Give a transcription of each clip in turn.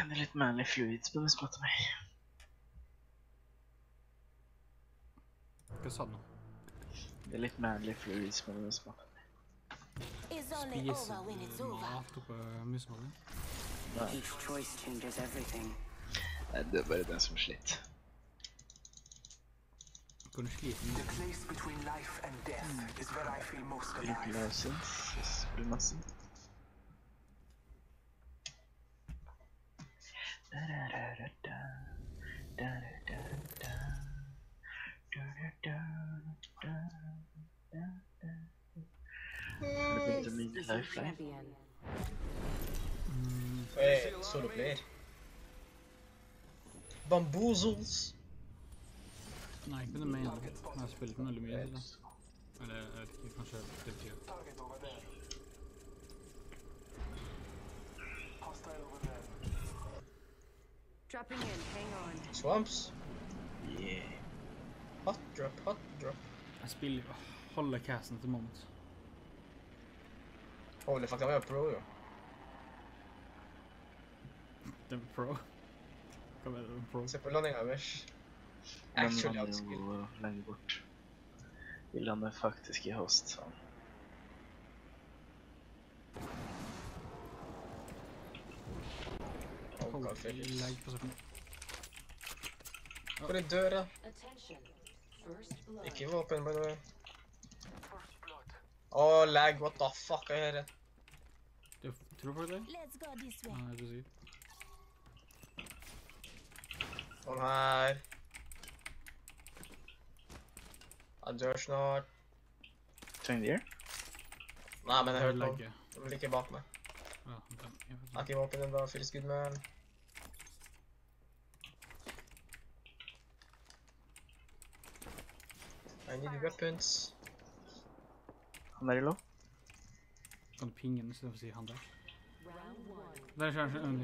Det er litt manly fluids på den spotta meg. Hva sa du nå? Det er litt manly fluids på den spotta meg. Spiser mat oppå musmålen? Nei, Each choice changes everything. det er bare den som sliter. Hvor du sliter The med place between life and death is where I feel most alive. Likeløsens, det blir masse. Det begynte min lifeline. Soloplayer. Bamboozles. Nei, ikke det med igjen. Jeg har spilt den veldig mye, da. Eller, jeg vet ikke, kanskje det betyr. Target over there. Hostile over there. Dropping in, hang on. Swamps. Yeah. Hot drop, hot drop. Jeg spiller jo, holder casten til moment. Holy fuck, jeg var pro, jo. Det er pro. Hva mener du med pro? Se på landinga deres. Men Actually, han er outskill. jo lenge bort. Vi lander faktisk i host, sa han. Oh, Hold God, fuck. lag på saken. Hvor er døra? Attention. First blood. Ikke våpen, by the way. First blood. Åh, lag, what the fuck er det? Du tror folk det? Let's go this way. Nei, du sier. Sånn her. Han dør snart. Trenger de her? Nei, men jeg hørte noen. Lagge. De ligger bak meg. Ja, den. Jeg vet Har ikke våpen enda, feels good, man. I need weapons. Han er i lov? Kan du pinge den i stedet for å si han der? Round one. Der er kanskje under.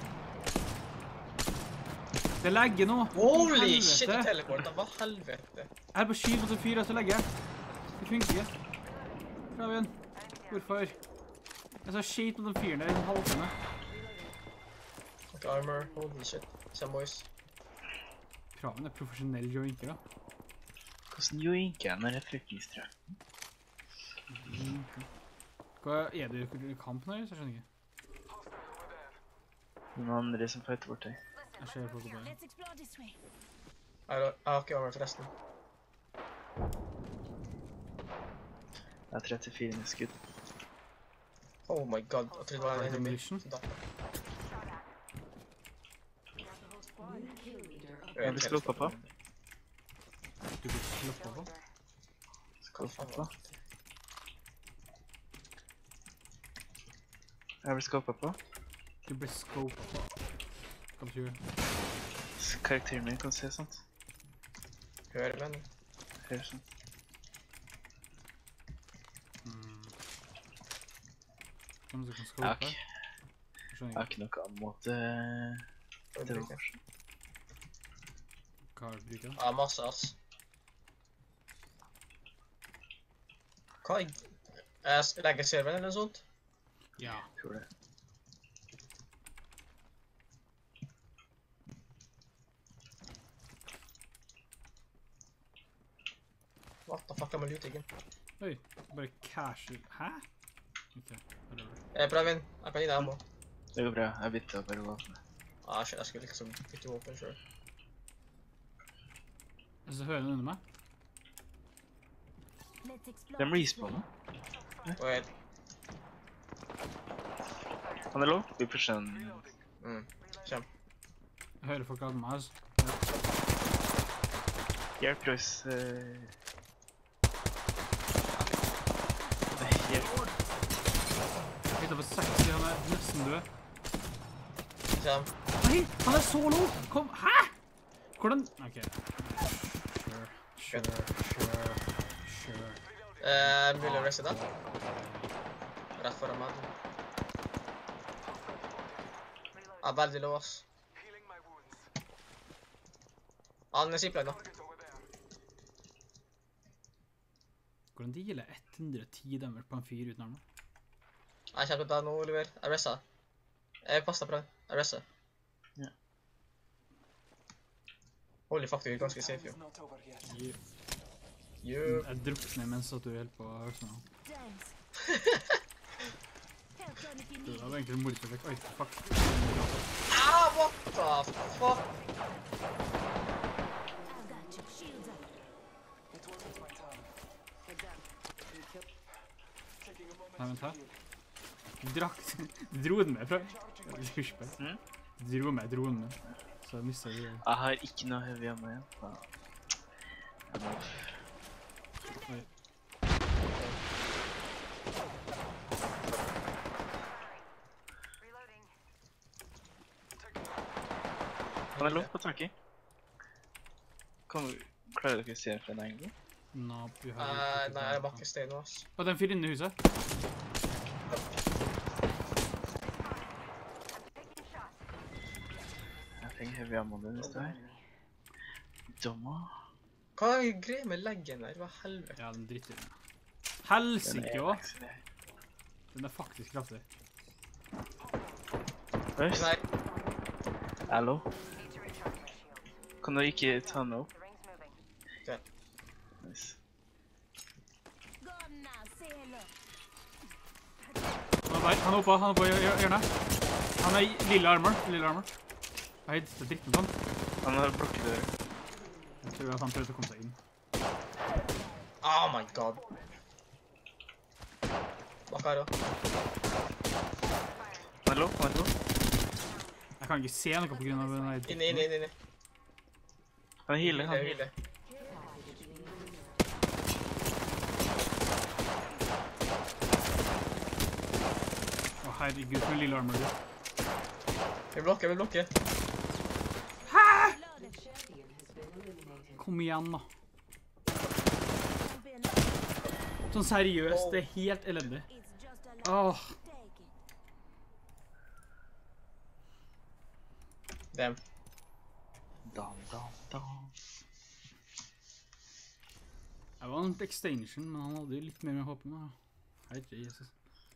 Det legger nå! Holy Helvete. shit, det teleporta, hva helvete? Jeg er på skyt mot en fyr, og så legger jeg. Det funker ikke. Praven, hvorfor? Jeg sa skyt mot den fyren der i en halvtime. Okay, armor, holy shit. Some boys. Praven er profesjonell joinker, da. Hvordan joinker jeg når jeg fuckings treffer? Hva er du i kamp nå, så jeg skjønner ikke. Noen andre som fighter bort deg. Jeg ser folk på det. Let's explore this way. Jeg har ikke armor forresten. Jeg har 34 med skudd. Oh my god, jeg trodde det var en enemy. Demolition? Så da- Jeg blir slått på. Du blir slått på. Skål på. Jeg blir skåpet på. Du blir scoped på. Hva betyr det? Karakteren min kan se sånt. Hører venn. Hører sånt. Hvem du kan Jeg har scope? ikke, Jeg jeg skjønner har ikke. ikke noe annen måte til å forstå. Hva bruker du? Ja, masse ass. Hva legger serveren eller noe sånt? Ja. Tror det. What the fuck er man looting? Oi, bare casual. Hæ? Ok, whatever. Pravin, jeg kan gi deg ammo. Det går bra, jeg bytter bare våpen. Ah, shit, jeg skulle liksom bytte våpen selv. Jeg så hører den under meg. Let's explore. De respawner. Wait. Han er lov. Vi pusher den. Kjem. Jeg hører folk av meg, altså. Hjelp, Joyce. Hjelp. Hittet på 60, han er nesten død. Kjem. Nei, han er så low! Kom, hæ? Hvordan? Ok. Sure. Mulig å reste den. Rett foran meg. Jeg er veldig low, ass. Healing my wounds. Han er zipline da. Target over there. Hvordan de gjelder 110 damage på en fyr uten armor? Jeg kommer til å ta noe, Oliver. Jeg resta. Jeg passet på det. Jeg resta. Holder faktisk ganske safe, jo. It's not over yet. Jeg drukner mens at du holder på å øse nå. Thanks. Help on if you Det need var egentlig mordeffekt. Oi, fuck. Ah, what the fuck? I've got you. Shields up. It wasn't my time. Heads up. You kill. Taking a moment Nei, vent to her. heal. Du dro den med fra... Husk Mm? Du dro med dronen min. Så jeg mistet det. Jeg har ikke noe heavy ammo igjen. Faen. Jeg må... Oi. Kan jeg lov på taket? Klarer dere å se den fra en angle? Nå, du har... Nei, jeg bakker stein nå, ass. Å, den fyrer inne i huset. Jeg trenger heavy ammo den neste her. Dommer. Hva er greia med leggen der? Hva helvete? Ja, den dritter den. Den Helsike er også. akselerert. Den er faktisk kraftig. Øyst, Nei, hallo? Kan du ikke ta den opp? ok. Nice. Go on now. Say hello. Han er oppe i hjørnet. Han er i lille armor. Hei, det er dritt med sånn. Han har blokket døren. Jeg tror at han prøvde å komme seg inn. Oh my god. Bak her også. Hallo? Jeg kan ikke se noe på grunn av den her. Inne. Han healer, han healer. Hvile. Å, herregud, for lille armor du. Vi blokker. Loaded. Kom igjen da. Don't be an Sånn seriøst, det er helt elendig. It's just a Åh, take it. Dem. Dam. jeg var en extension, men han hadde jo litt mer med håpen da. Herre Jesus.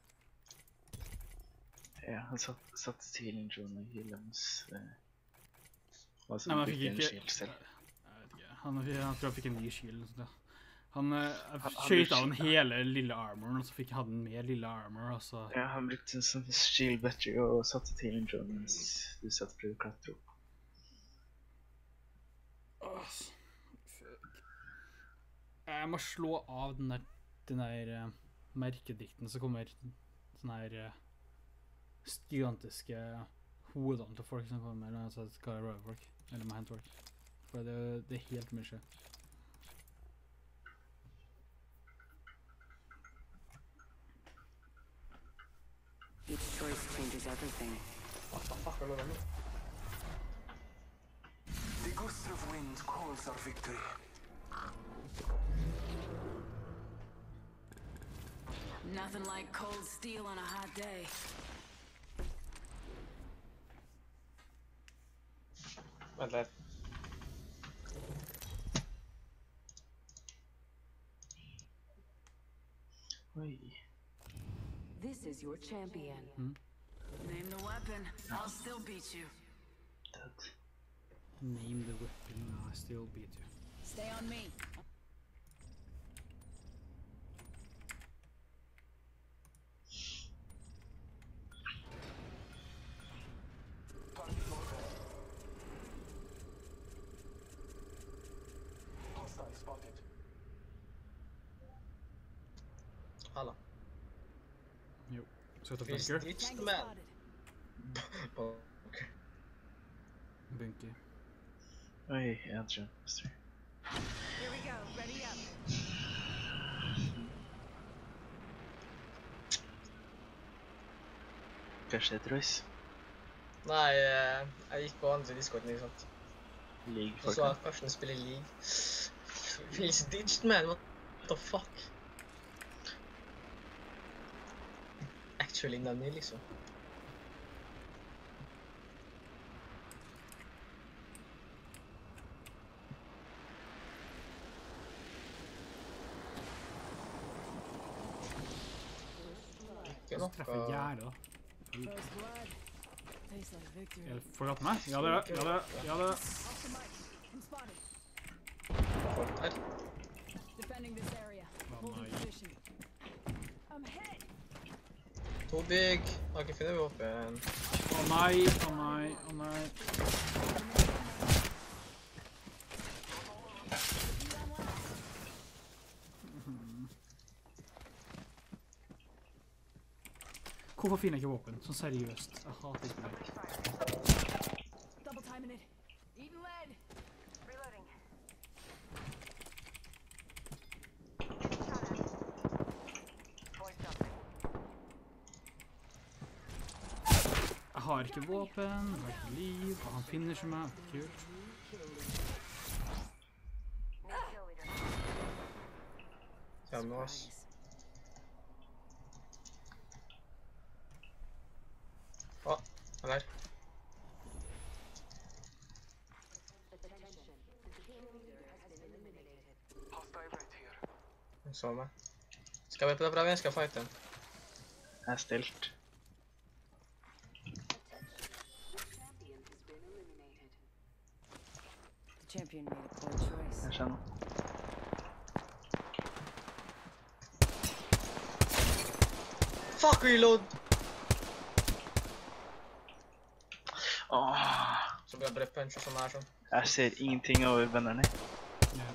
Ja, han satte til en drone og healet hans. Og så Nei, men jeg brukte fikk en ikke... shield selv. Jeg vet ikke, jeg tror han fikk en ny shield. og sånt, ja. Han Han skjøt av brukte- den hele lille armoren, og så fikk han mer lille armor, og så... Ja, han brukte en sånn shield battery og satte til en drone mens du satt og prøvde å klatre opp. Åh, fuck. Jeg må slå av den der merkedikten som kommer sånne her gigantiske hodene til folk som kommer og så skal røve folk, eller må hente folk. For det er helt mye skje. Each choice changes everything. What the fuck er det nå? The gust of wind calls our victory. Nothing like cold steel on a hot day. Vent litt. Oi. This is your champion. Name the weapon. I'll still beat you. Dead. Name the weapon, I still beat you. Stay on me. Target located. Hostile spotted. Halla. Jo, søt og Vi bunker. stitched Tango man. spotted. Bunker. Oi, jeg hadde skjønt. Mister. Here we go. Ready up. Kanskje det er Royce? Nei, jeg gikk på andre Discorden, ikke sant? League Og så folk. at Karsten spiller League. Vi stitched man, what the fuck? Actually nani, liksom. Ikke Så treffer jeg noe... gjerdet da. First blood. Tastes like victory. Forlatt meg? Ja det. I'm spotted. Folk der. Defending this area. Holding nei. position. I'm hit. To bygg. Har ikke funnet våpen. Å nei, å nei, å nei. Hvorfor finner jeg ikke våpen? Sånn seriøst. Jeg hater ikke det. Double timing it. Eating lead. Reloading. Jeg har ikke våpen, jeg har ikke liv, og han finner seg meg. Kult. Kjem med oss. Å, han er. Hostile right here. Han så meg. Skal vi på det bra? Jeg skal fighte. Jeg er stilt. The champion made a poor choice. Jeg skjønner. Fuck, reload! Åh, Så blir jeg bare punch og sånn her sånn. jeg ser ingenting over vennerne. Ja.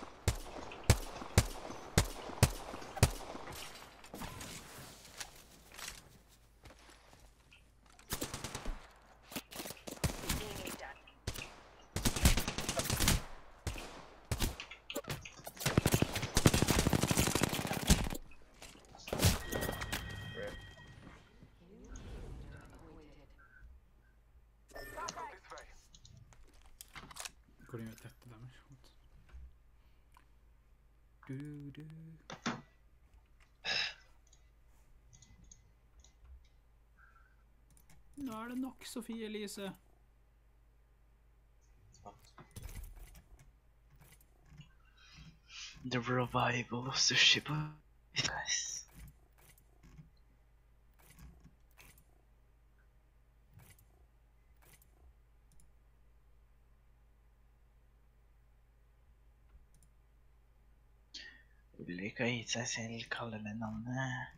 This way. Går det ut etter dem? Du. Nå er det nok, Sofie Elise. The revival of sushi boys. Ulrik har gitt seg selv kallenavnet.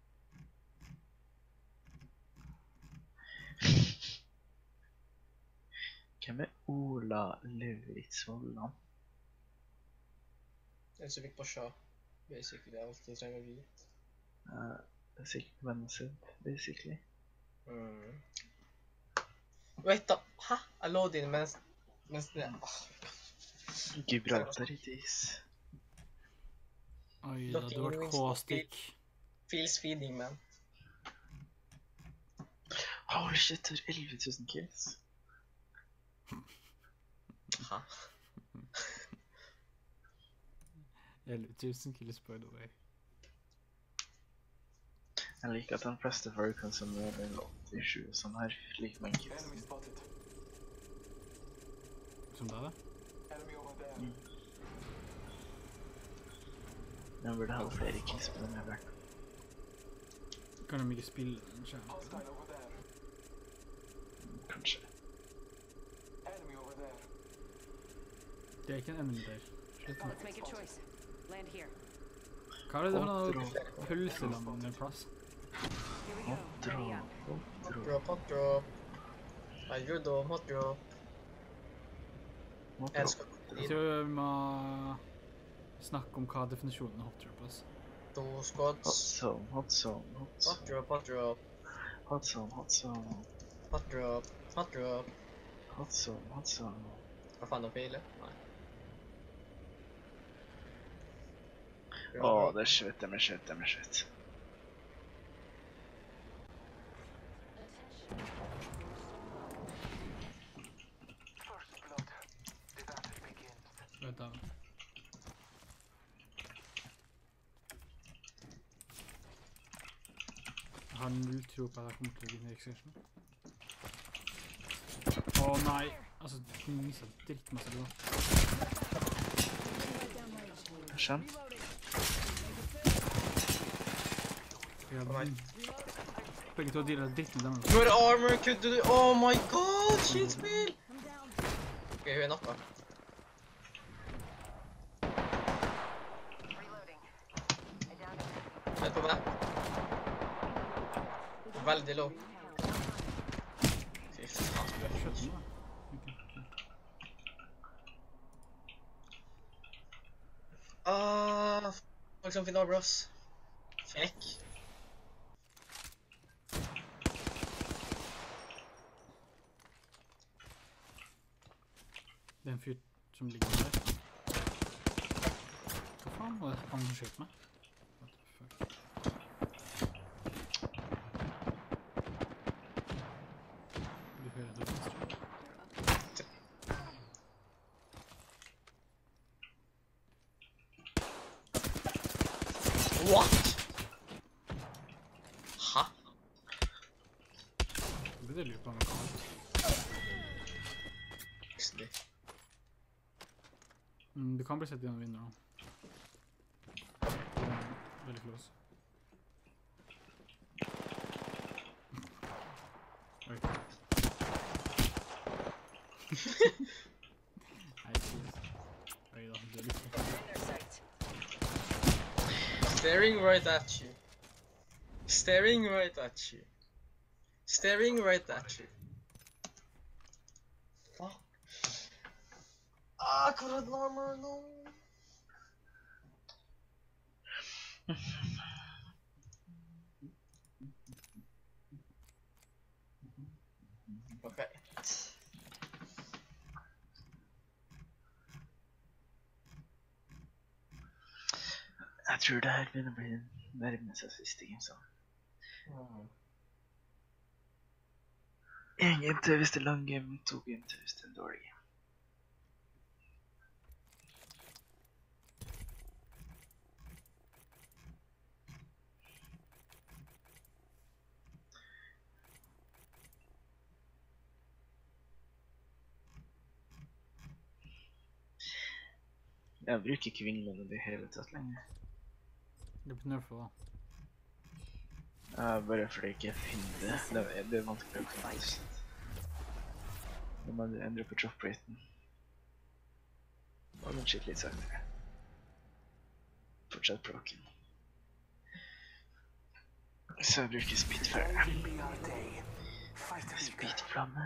Hvem er Ola Lauritz Vollan? Den som fikk på Shaw. Basically, det er alt jeg trenger å vite. Det er sikkert vennen sin, basically. Wait da, hæ? Jeg lå det inn mens det... Gibraltar it is. Oi, det hadde vært K-stick. Feels feeding, man. Holy shit, det er 11 000 kills. Hæ? 11 000 kills by the way. Jeg liker at den fleste folkene som er 87 og sånn her, liker man kills. Enemy spotted. Som det da? Enemy over there. Den burde ha flere kills på den her verden. Kan de ikke spille den skjermen? Hostile over there. Kanskje. Enemy over there. Det er ikke en enemy der. Slutt med. Let's make a choice. Land here. Hva er det for noe pølseland plass? Here we go. Ready up. Hot drop. Hei, judo, hot drop. Jeg skal Jeg tror vi må snakke om hva definisjonen av hot drop er. to Hot squads. zone, hot zone, hot Hot zone, drop, hot drop. hot zone, hot zone, Hot drop, hot drop. hot zone, hot zone. Hva faen, å pile? Nei. Åh, det er svett, det er svett, det er svett. First blood. The battle begins. Vet du. Jeg har null tro på at jeg kommer til å vinne X-Session. Å nei! Altså, du mistet drittmasse blå. Skjønt? Begge to dealer dritt med dem. Your armor could do... Oh my god, shitspill! Ok, hun er nakka. veldig low. Fy faen, skulle jeg Skjøt fått. den, da. Ok. Folk som finner bros. Fekk. Det er en fyr som ligger der. Hva faen var det han som skjøt meg? What the fuck? Du hører det venstre. What? Hæ? Det blir det lurt på amerikansk. Plutselig. Du kan bli sett gjennom vinduet nå. Veldig close. Oi. Nei, please. Oi da, du er litt sånn. Staring right at you. Staring right at you. Staring right at you. Fuck. Hvor er den armor nå? Ok. Jeg tror det her begynner å bli nærme seg siste game, så. En game til hvis det er lang game, 2 game til hvis det er en dårlig game. Jeg bruker ikke vinglene i det hele tatt lenger. Det blir nerfet da. Bare fordi jeg ikke finner det. Det er vanskelig å finne det. Når man endrer på drop raten. Og den skyter litt saktere. Fortsatt broken. Så jeg bruker Spitfire. Be our day. Fight the future. Spitflamme.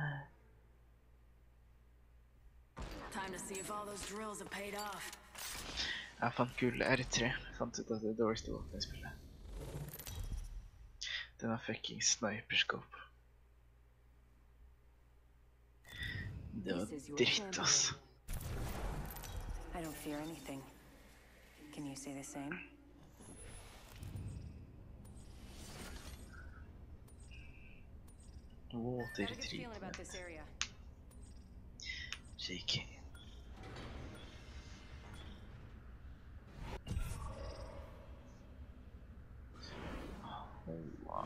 Time to see if all those drills have paid off. Jeg fant gull R3. Jeg fant ut at det er dårligste våpen i spillet. Den har fucking sniperscope. Det var dritt, ass. I don't fear anything. Can you say the same? Water How are you feeling about treatment. this area? Shaking. Wow.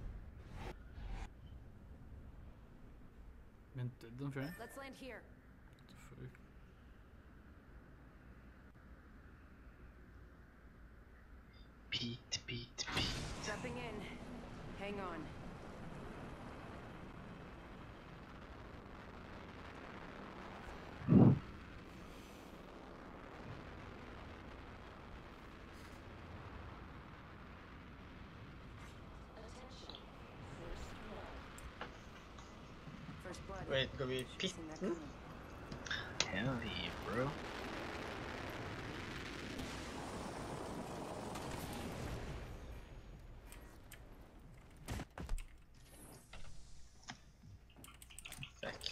Vent, den fyren? Let's land here. What the fuck? Beat. Jumping in. Hang on. First blood. Wait, går vi i Should've seen that pitten? coming. Hell yeah, bro. Fuck.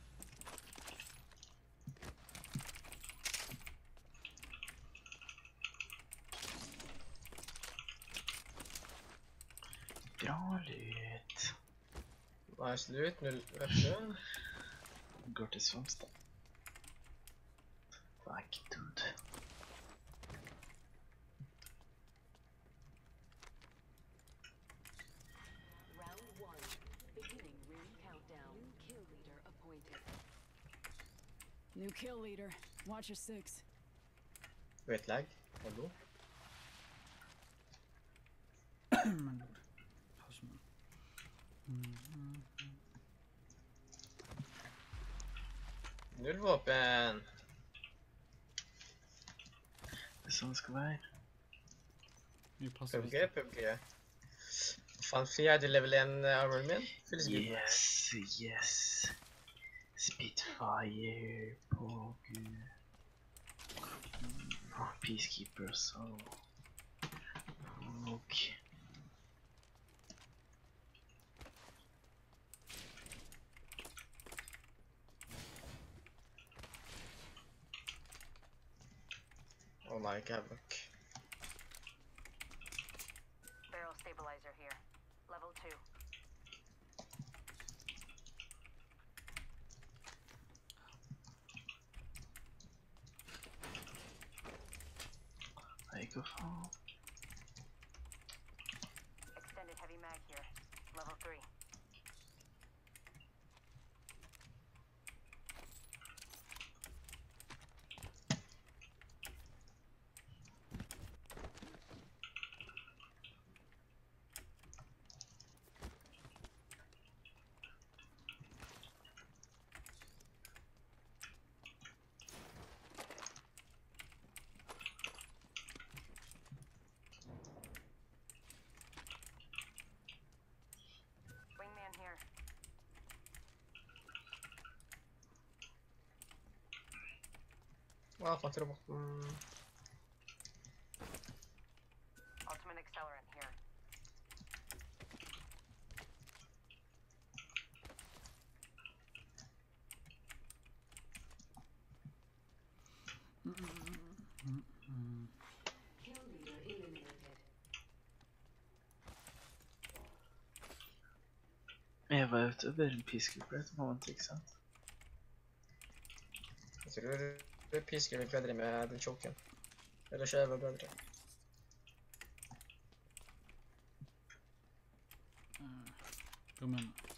Bra lut. Nice loot, 0 weapon. Går til Svansstad. Fuck, dude. Round 1. Beginning ring countdown. New kill leader appointed. New kill leader. Watch your 6. Wait, lag. Hallo? Men lord. Pass meg. Null våpen. Det er sånn det skal være. Vi passer PUBG, PUBG. Faen, fjerde level 1 armor min. Fylles good. Yes, yes. Spitfire på Gud. Peacekeeper også. Ok. Oh my god, look. Barrel stabilizer here. Level 2. Nei, hva faen? Extended heavy mag here. Level 3. Wingman here. Fant roboten. Ultimate accelerant here. Kill leader eliminated. Jeg var ute og ber en peacekeeper etter moment, ikke sant? Jeg tror pisker blir bedre med den choken. Ellers er det bedre. Hva mener du?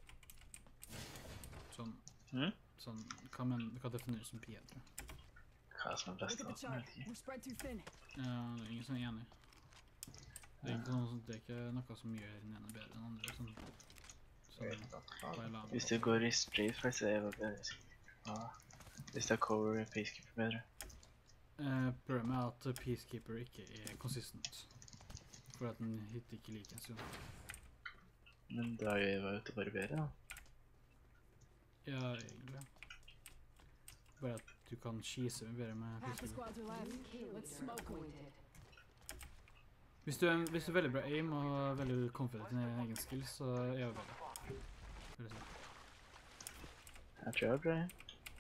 Sånn, sånn, hva defineres som bedre? Hva som er best Look av at the chart. We're spread too thin. Ja, det er ingen som er enig. Det er ikke, sånn, det er ikke noe som gjør den ene bedre enn den andre. Sånn, bare la det Hvis du går i straight fight, så er det bedre sikkert. Ja. Hvis det er cover, er peacekeeper bedre. Problemet er at Peacekeeper ikke er consistent. For at den hitter ikke like en stund. Men da er jeg ute bare bedre, da. Ja, egentlig. Bare at du kan skise bedre med Half the Peacekeeper. squads are left. Let's smoke them. Hvis du er veldig bra aim og veldig confident i din egen skill, så er det bedre. Vil jeg si. Jeg tror jeg er bra, ja.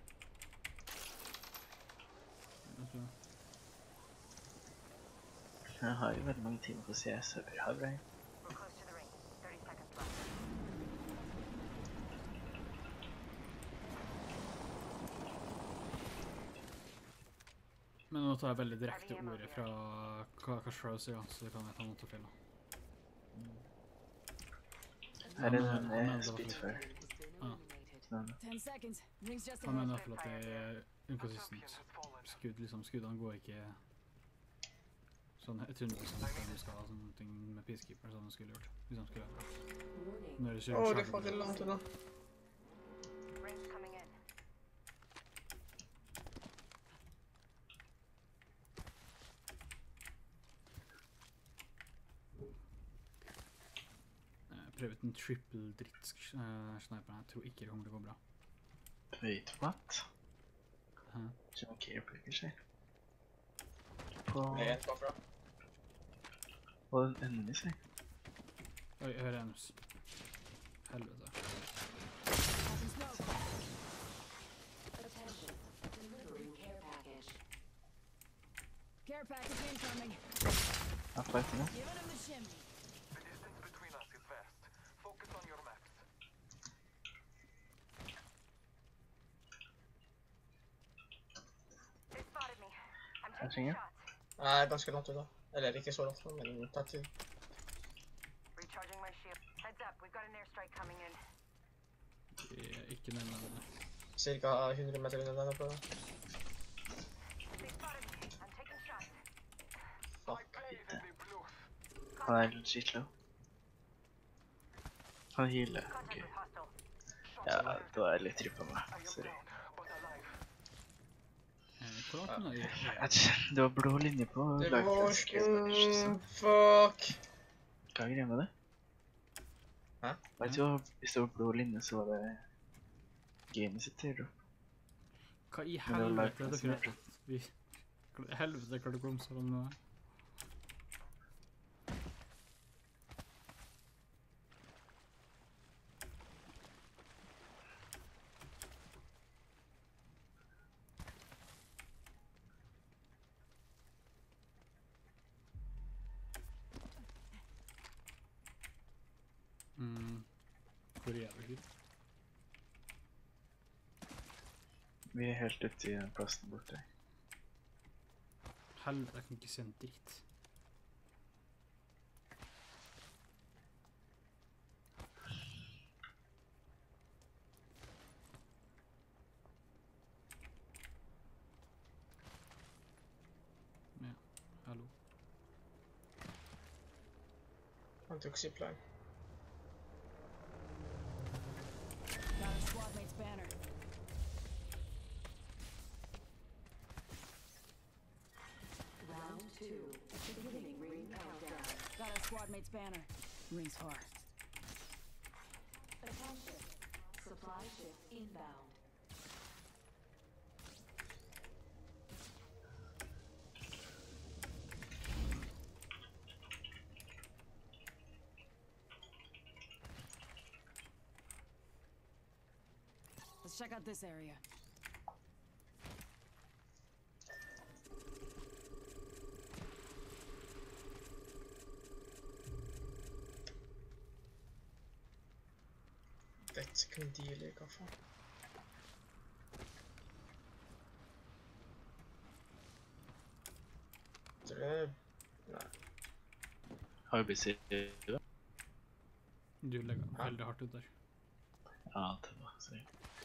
Jeg tror det. Jeg har jo veldig mange timer på CS, så jeg bør ha bra, ja. We're close to the ring. 30 seconds left. Men nå tar jeg veldig direkte ordet fra hva Shroud sier, så det kan jeg ta noe til feil. Her er Han mener en det var Spitfire. Ja. Sånn. 10 seconds. Rings just Han mener i ahead. hvert fall at det er inconsistent. Skuddene går ikke sånn 100% som du skal ha sånne ting med Peacekeeper, som de skulle gjort. Hvis de skulle gjort det. Når de kjører Det får til langt unna. Rings coming in. prøve ut en triple dritt-sniper. Jeg tror ikke det kommer til å gå bra. Wait, what? Hæ? Som careplayer seg. På Bakfra. den enemy seg. Oi, jeg hører Enus. Helvete. Passing smoke. Attention. Delivering care package. Care package incoming. Jeg fighter nå. Giving him the shimmy. The distance between us is vast. Focus on your maps. They spotted me. I'm Jeg taking trenger. shots. Nei, ganske langt unna. Eller ikke så langt, men takk til. Recharging my shield. Heads up, we've got an airstrike coming in. Det er ikke nærmere. Cirka 100 meter unna den oppe. They spotted me. I'm taking shots. Fuck. Han er legit low. Han healer. Contact Ok. with hostile. Ja, da er jeg litt trip på meg. Sorry. Hvor langt unna er Det var blå linje på Det laget. var Ok, det var ikke så- Fuck. Hva er greia med det? Hæ? Vet du hva, hvis det var blå linje, så var det gamet sitt til drop. Hva i Men det var helvete live dere transmission. Helvete, hva du grumser om nå? Hvor er dere? Vi er helt ute i den plassen borte. Helvete, jeg kan ikke se en dritt. Ja, hallo. Han tok zipline. Got a squad mate's banner. Round 2. Beginning ring countdown. Got a squad mate's banner. Rings far. Attention. Supply ship inbound. Let's check out this area. Dette kan deale i kaffe. Tror du det? Nei. Har vi sett det? Du legger veldig hardt ut der. Ja, det var så.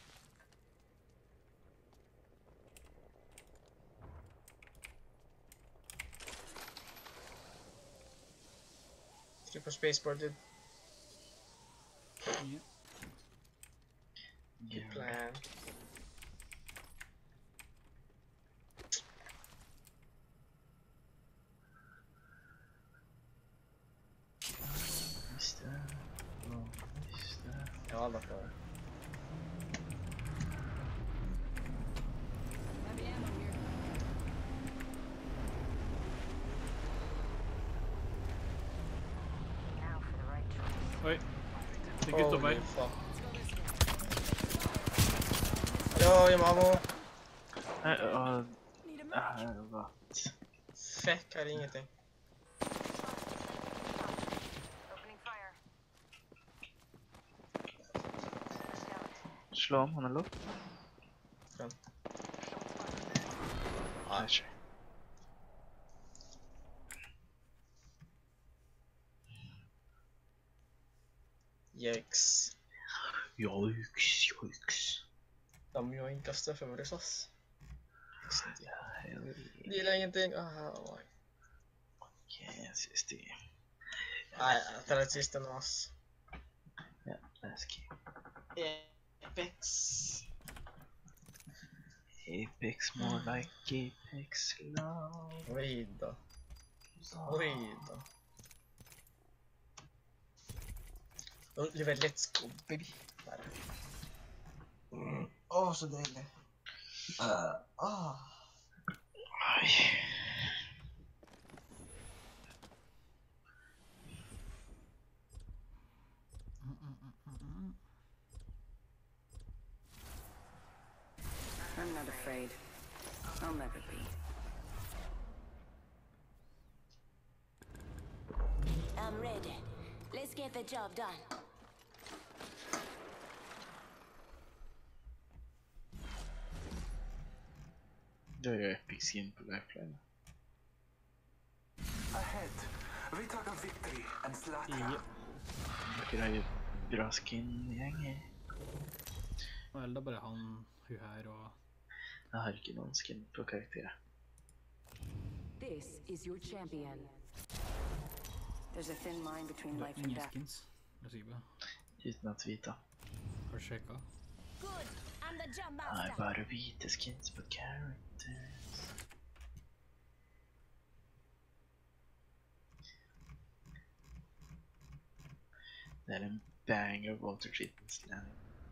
Trykk på spacebar, dude. Ja. Good plan. Visst det. Ja, visst det. Ja, da får jeg. Heavy ammo here. Oi. Det er gutta Holy meg. fuck. Let's go this way. Yo, Yamamo. Need a match. Hva? Fuck, her er ingenting. Opening fire. Slå ham, han er lov. Kan. Nei, ikke. Yikes. Joiks. Da må jo ikke støffe over det, ass. Hell Det er ingenting. Nei, yes, yes, det. jeg tar et siste nå, ass. Ja, let's keep. Apex. Apex more like Apex love. Oi da. Oi da. Oliver, let's go, baby. Der. Åh, så deilig. Oi. I'm not afraid. I'll never be. I'm ready. Let's get the job done. Det er jo epic skin på Lifeline. Ahead. We talk of victory and slaughter. Ja. Dere har jo bra skin-gjenger. Vel, det er bare han, hun her og... Jeg har ikke noen skin på karakterer. This is your champion. There's a thin line between Det life er and ingen death. skins. Jeg er sikker på. Uten at vite. Har du sjekket? Good. I'm the jump Jeg har master. bare hvite skins på characters. Det er en banger water treatment landing.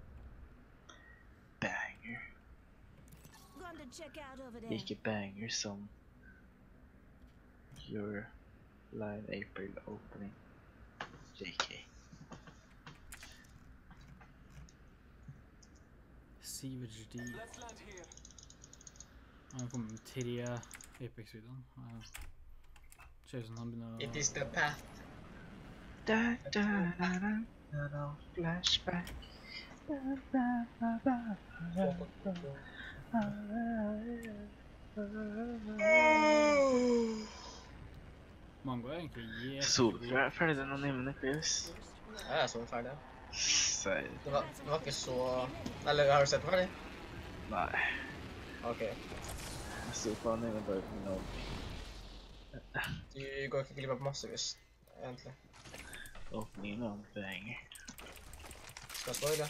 Banger. Going to check out over there. Like banger som your live April opening. JK. Sivage D. Let's land here. Han kom med 3 Apex-videoen. Ser ut som han begynner å... It is the path. Da da da da da da flashback. Da da da da da Mango er egentlig jævlig Solferdig den animen Eclipse. Jeg er så ferdig. Serr. Det var ikke så... Eller har du sett den ferdig? Nei. Ok. Jeg sto på animen bare for noe. Du går ikke glipp av massevis, egentlig. Åpningen var en banger. Skal jeg spoile?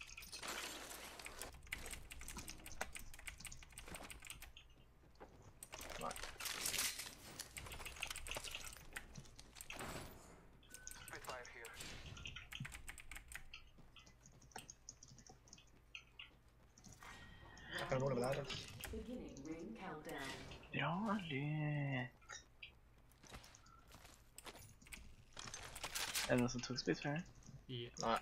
Nei. Spitfire here. Jeg kan rolle med det her. Beginning ring countdown. Bra lyd. Er det noen som tok Spitfire? i... Nei.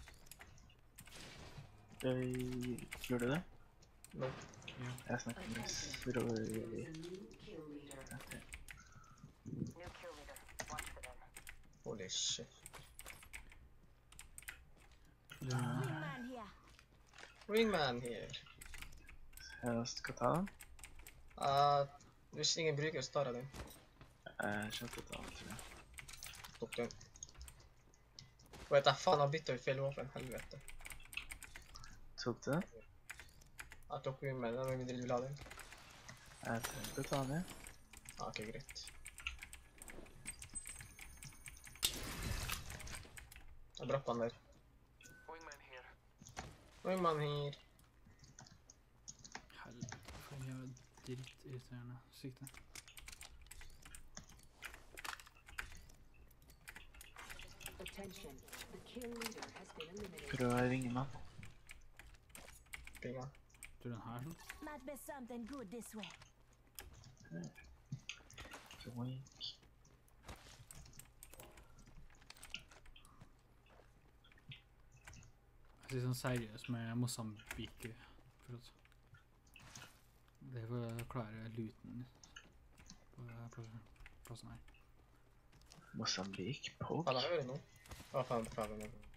Gjorde du det? No. Jeg snakker med There Rory. is a new kill leader. New kill leader. Watch for them. Holy shit. Wingman here. Ringman here. Jeg skal ta den. Hvis ingen bruker, så tar jeg den. Jeg skjønte ta den, tror jeg. Tok den. Vet jeg faen har byttet ut feil våpen, helvete. Tok du den? Jeg tok Ringman, da med mindre du vil ha den. Jeg tenkte å ta den, ja. Ok, greit. Jeg droppa den der. Wingman here. Ringman here. Helvete, for en jævla drittirriterende sikte. Attention. The kill leader has been eliminated. Prøv å ringe meg. Pinga. Tror du den her sånn? Might be something good this way. Wink. Jeg sier sånn seriøst med Mosambik. For at det er for å klare luten på plassen her. Mosambik, Faen, Pog. jeg hører noe. Hva faen prøver jeg med?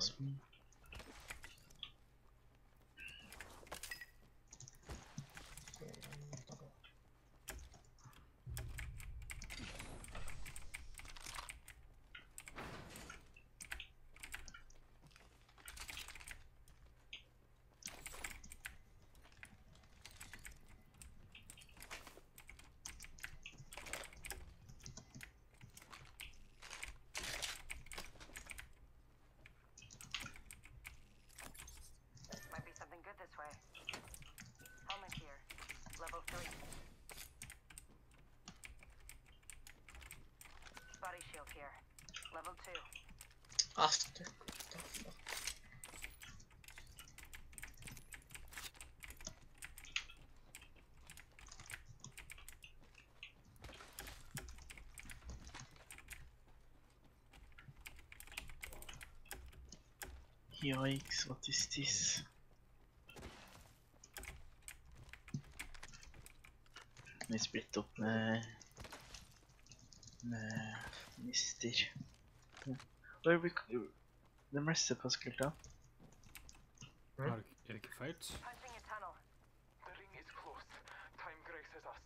Might be something good this way. Helmet here. Level 3. Body shield here. Level 2. Ast. Yikes, what is this? Vi splitter opp med Mister. Hvor er vi? De rester på skulta. Er det ikke fights? Punching a tunnel. The ring is close. Time graces us.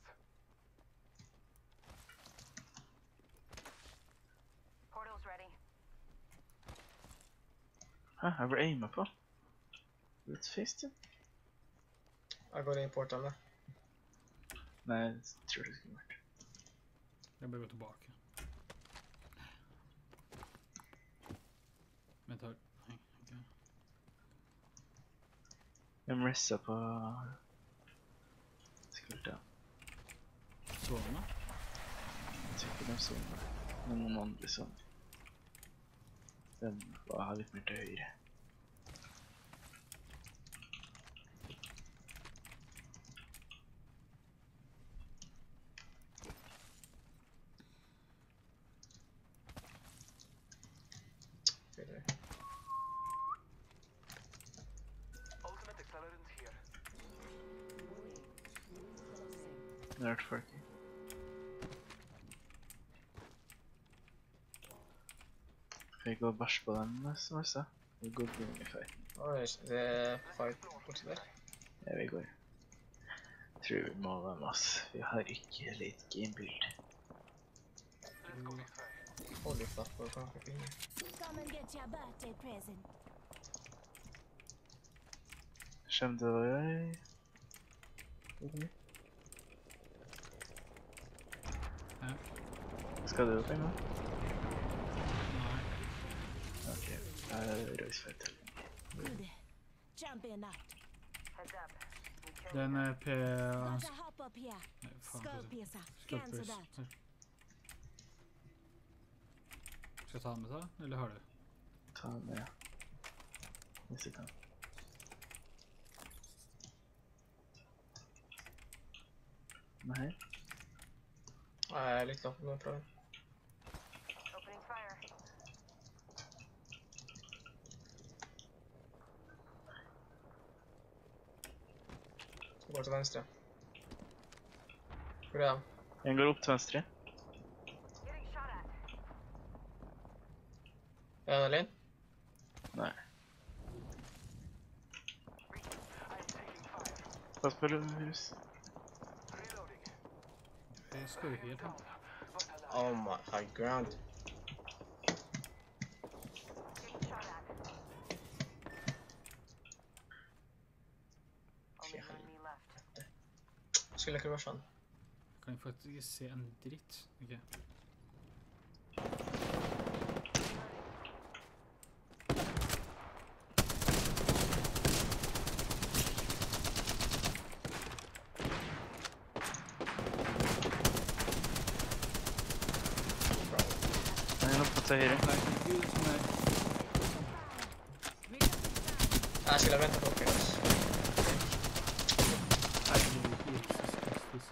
Portal's ready. Hæ, jeg ble aimet på. Let's face it. Jeg går inn i portalen, da. Nei, jeg tror det skulle vært. Jeg bør gå tilbake. Men jeg tar... Nei, ikke. De rester på skulta. Sovende? Jeg tror ikke de sover. Men noen andre sover. Den var litt mer til høyre. Ultimate accelerant here. Nerd folk. Skal vi gå og bæsje på dem, som jeg sa? Vi går inn i fighten. Oi, det er fight borti der. Ja, vi går. Tror vi må være med oss. Vi har ikke late game build. Holy fuck, hvor kan jeg finne? Come and get your birthday present. Skjønner du hva jeg... Ja. Skal du opp en gang? Nei. Ok, røysfett. Good. Jump in out. Heads up. New kill Den er P... Got a hop up here. Nei, faen, Skull hva er det? piercer. Cancel Skullpierce. that. Her. Skal jeg ta den med seg, eller har du? Ta den med, ja. Hvis du kan. Nei. Jeg er litt lapp nå, prøv. opening fire. Går til venstre. Hvor er han? En går opp til venstre. Getting shot at. Er han alene? Nei. I'm taking fire. Pass på virus. Reloading. Jeg skal jo helt hen. But alive. Oh my high ground. Getting shot at. Only one me left. Skulle ikke rushe han. Kan jeg faktisk ikke se en dritt? Ok. Nei, nå på til høyre. Nei, gud, nei. Jeg skulle ha ventet på dere. Herregud, Jesus Kristus.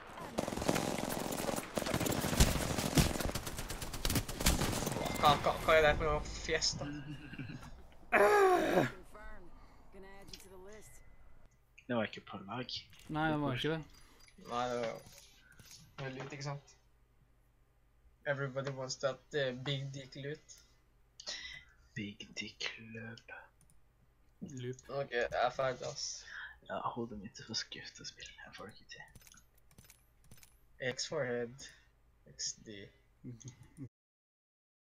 Hva er det for noe fjes da? Confirmed. Gonna add you to the list. Det var ikke på lag. Nei, det var ikke det. Nei, det var jo veldig litt, ikke sant? Everybody wants that big dick loot. Big Dick Club. Loop. Ok, jeg er ferdig, ass. Ja, hodet mitt er for skøft å spille. Jeg får det ikke til. X forehead. XD.